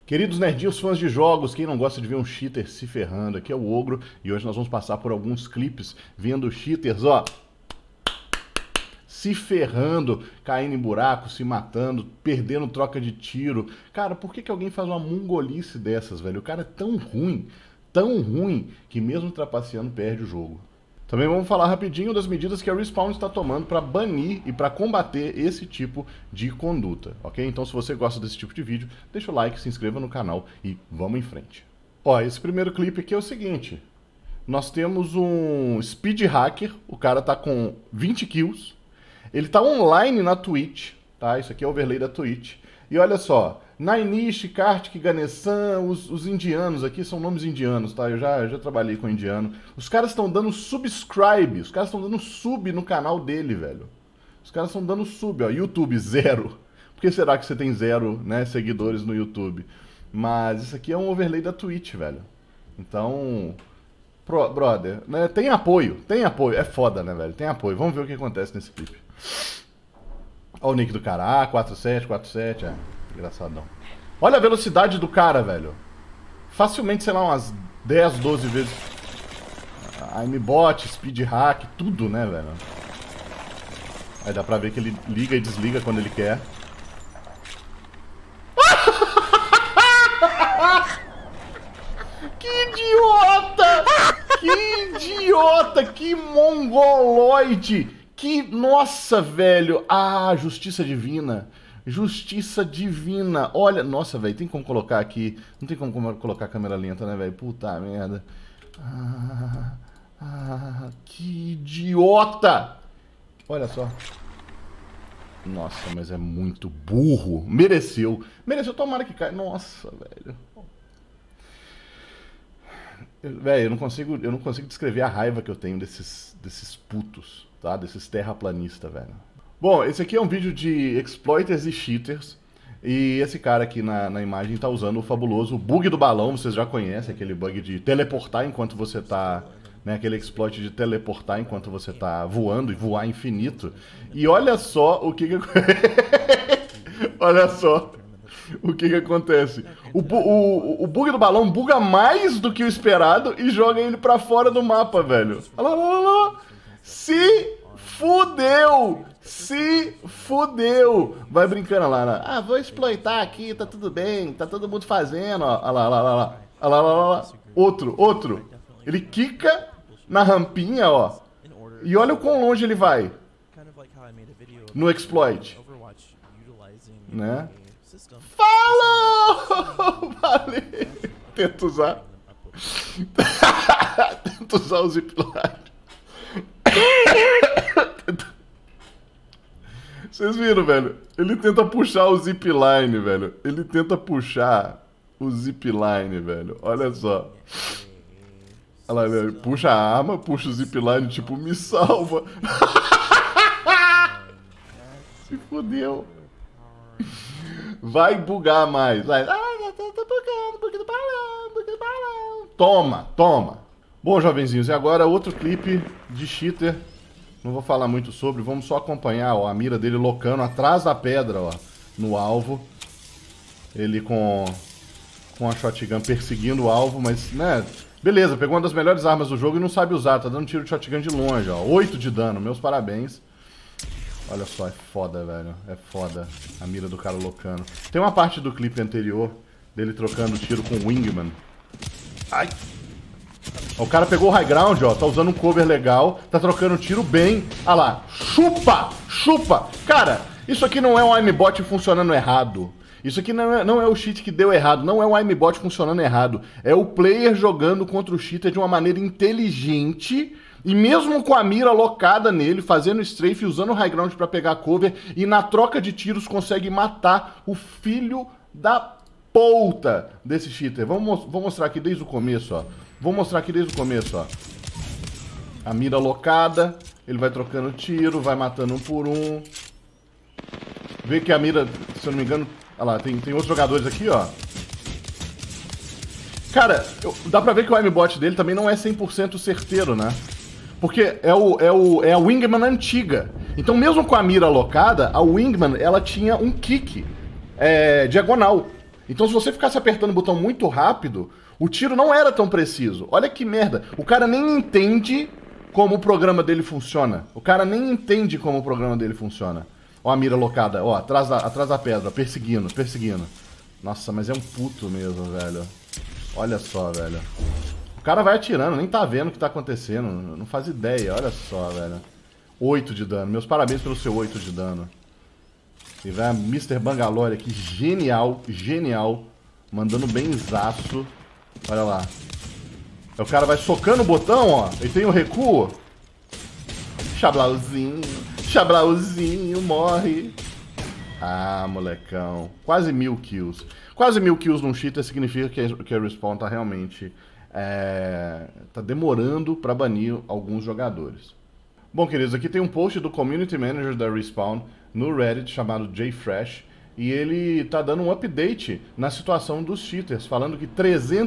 Queridos nerdinhos fãs de jogos, quem não gosta de ver um cheater se ferrando, aqui é o Ogro e hoje nós vamos passar por alguns clipes vendo cheaters, ó, se ferrando, caindo em buracos, se matando, perdendo troca de tiro. Cara, por que alguém faz uma mongolice dessas, velho? O cara é tão ruim, que mesmo trapaceando perde o jogo. Também vamos falar rapidinho das medidas que a Respawn está tomando para banir e para combater esse tipo de conduta, ok? Então se você gosta desse tipo de vídeo, deixa o like, se inscreva no canal e vamos em frente. Ó, esse primeiro clipe aqui é o seguinte. Nós temos um speed hacker, o cara tá com 20 kills, ele tá online na Twitch, tá? Isso aqui é o overlay da Twitch. E olha só, Nainish, Kartik, Ganeshan, os indianos aqui são nomes indianos, tá? Eu já trabalhei com indiano. Os caras estão dando subscribe, os caras estão dando sub no canal dele, velho. Os caras estão dando sub, ó. YouTube, 0. Por que será que você tem 0, né, seguidores no YouTube? Mas isso aqui é um overlay da Twitch, velho. Então, brother, né, tem apoio. É foda, né, velho? Tem apoio. Vamos ver o que acontece nesse clipe. Olha o nick do cara, 4747, engraçadão. Olha a velocidade do cara, velho. Facilmente, sei lá, umas 10, 12 vezes. Aimbot, speed hack, tudo, né, velho? Aí dá pra ver que ele liga e desliga quando ele quer. Que idiota! Que idiota! Que mongoloide! Que, nossa, velho. Ah, justiça divina. Justiça divina. Olha, nossa, velho, tem como colocar aqui. Não tem como colocar a câmera lenta, né, velho? Puta merda. Que idiota. Olha só. Nossa, mas é muito burro. Mereceu. Mereceu, tomara que caia. Nossa, velho. Velho, eu não consigo descrever a raiva que eu tenho desses putos, tá? Desses terraplanistas, velho. Bom, esse aqui é um vídeo de exploiters e cheaters. E esse cara aqui na imagem tá usando o fabuloso bug do balão. Vocês já conhecem aquele bug de teleportar enquanto você tá... né, aquele exploit de teleportar enquanto você tá voando e voar infinito. E olha só o que olha só o que acontece. O bug do balão buga mais do que o esperado e joga ele pra fora do mapa, velho. Olha lá, olha lá. Se fudeu! Se fudeu! Vai brincando lá, né? Ah, vou exploitar aqui, tá tudo bem, tá todo mundo fazendo, ó. Olha lá, olha lá, olha lá. Olha lá, olha lá. Outro. Ele quica na rampinha, ó. E olha o quão longe ele vai. No exploit. Né? Falou! Valeu! Tenta usar. Tenta usar o zipline. Vocês viram, velho? Ele tenta puxar o zipline, velho. Ele tenta puxar o zipline, velho. Olha só. Olha lá, velho. Puxa a arma, puxa o zipline, tipo, me salva. Se fodeu. Vai bugar mais. Vai. Tá bugando, bug do balão. Toma. Bom, jovenzinhos, e agora outro clipe de cheater. Não vou falar muito sobre, vamos só acompanhar, ó, a mira dele locando atrás da pedra, ó, no alvo. Ele com a shotgun perseguindo o alvo, mas, né, beleza, pegou uma das melhores armas do jogo e não sabe usar, tá dando tiro de shotgun de longe, ó, 8 de dano, meus parabéns. Olha só, é foda, velho, é foda a mira do cara locando. Tem uma parte do clipe anterior dele trocando tiro com o Wingman. Ai! O cara pegou o high ground, ó, tá usando um cover legal, tá trocando tiro bem. Ah lá, chupa! Cara, isso aqui não é um aimbot funcionando errado. Isso aqui não é o cheat que deu errado, não é o aimbot funcionando errado. É o player jogando contra o cheater de uma maneira inteligente e mesmo com a mira locada nele, fazendo strafe, usando o high ground pra pegar cover e na troca de tiros consegue matar o filho da puta desse cheater. Vou mostrar aqui desde o começo, ó. A mira locada, ele vai trocando tiro, vai matando um por um. Vê que a mira, se eu não me engano... Olha lá, tem outros jogadores aqui, ó. Cara, dá pra ver que o aimbot dele também não é 100% certeiro, né? Porque é a Wingman antiga. Então mesmo com a mira locada, a Wingman, ela tinha um kick diagonal. Então se você ficasse apertando o botão muito rápido, o tiro não era tão preciso. Olha que merda. O cara nem entende como o programa dele funciona. O cara nem entende como o programa dele funciona. Ó a mira locada, ó, atrás da pedra, perseguindo. Nossa, mas é um puto mesmo, velho. Olha só, velho. O cara vai atirando, nem tá vendo o que tá acontecendo. Não faz ideia, olha só, velho. 8 de dano. Meus parabéns pelo seu 8 de dano. E vai a Mr. Bangalore aqui, genial, genial. Mandando benzaço. Olha lá. Aí o cara vai socando o botão, ó. E tem o recuo. Chablauzinho, morre. Ah, molecão. Quase 1000 kills. Quase 1000 kills num cheater significa que a Respawn tá realmente... tá demorando pra banir alguns jogadores. Bom, queridos, aqui tem um post do Community Manager da Respawn no Reddit chamado JFresh. E ele tá dando um update na situação dos cheaters, falando que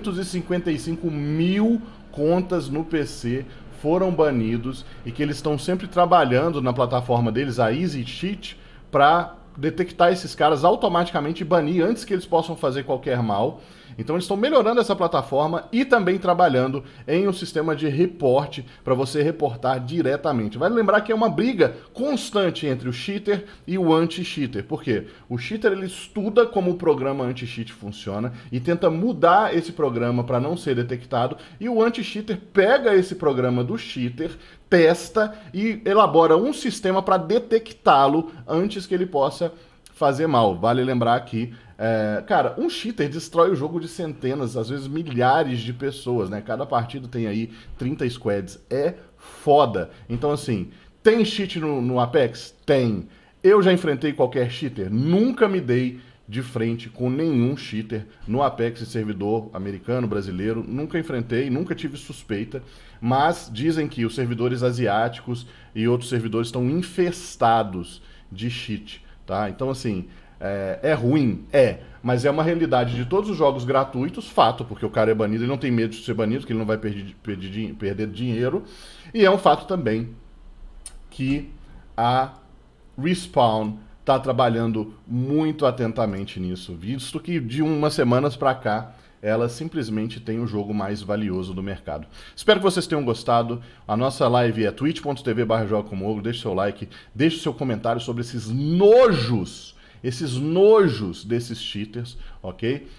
355 mil contas no PC foram banidos e que eles estão sempre trabalhando na plataforma deles, a Easy Cheat, para detectar esses caras automaticamente e banir antes que eles possam fazer qualquer mal. Então eles estão melhorando essa plataforma e também trabalhando em um sistema de report para você reportar diretamente. Vale lembrar que é uma briga constante entre o cheater e o anti-cheater. Por quê? O cheater ele estuda como o programa anti-cheat funciona e tenta mudar esse programa para não ser detectado, e o anti-cheater pega esse programa do cheater, testa e elabora um sistema para detectá-lo antes que ele possa fazer mal. Vale lembrar que, cara, um cheater destrói o jogo de centenas, às vezes milhares de pessoas, né? Cada partido tem aí 30 squads. É foda. Então, assim, tem cheat no Apex? Tem. Eu já enfrentei qualquer cheater? Nunca me dei de frente com nenhum cheater no Apex servidor americano, brasileiro. Nunca enfrentei, nunca tive suspeita. Mas dizem que os servidores asiáticos e outros servidores estão infestados de cheat. Tá? Então, assim, é ruim? Mas é uma realidade de todos os jogos gratuitos, fato, porque o cara é banido, ele não tem medo de ser banido, que ele não vai perder dinheiro. E é um fato também que a Respawn está trabalhando muito atentamente nisso, visto que de umas semanas para cá ela simplesmente tem o jogo mais valioso do mercado. Espero que vocês tenham gostado. A nossa live é twitch.tv/jogacomoogro. Deixe seu like, deixe seu comentário sobre esses nojos desses cheaters, ok?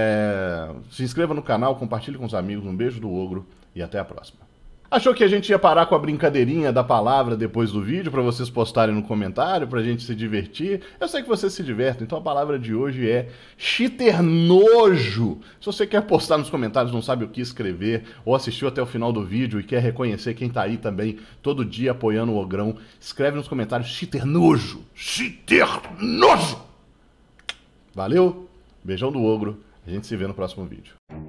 Se inscreva no canal, compartilhe com os amigos. Um beijo do Ogro e até a próxima. Achou que a gente ia parar com a brincadeirinha da palavra depois do vídeo para vocês postarem no comentário, pra gente se divertir? Eu sei que vocês se divertem, então a palavra de hoje é cheater nojo. Se você quer postar nos comentários, não sabe o que escrever, ou assistiu até o final do vídeo e quer reconhecer quem tá aí também todo dia apoiando o Ogrão, escreve nos comentários cheater nojo. Cheater nojo! Valeu, beijão do Ogro, a gente se vê no próximo vídeo.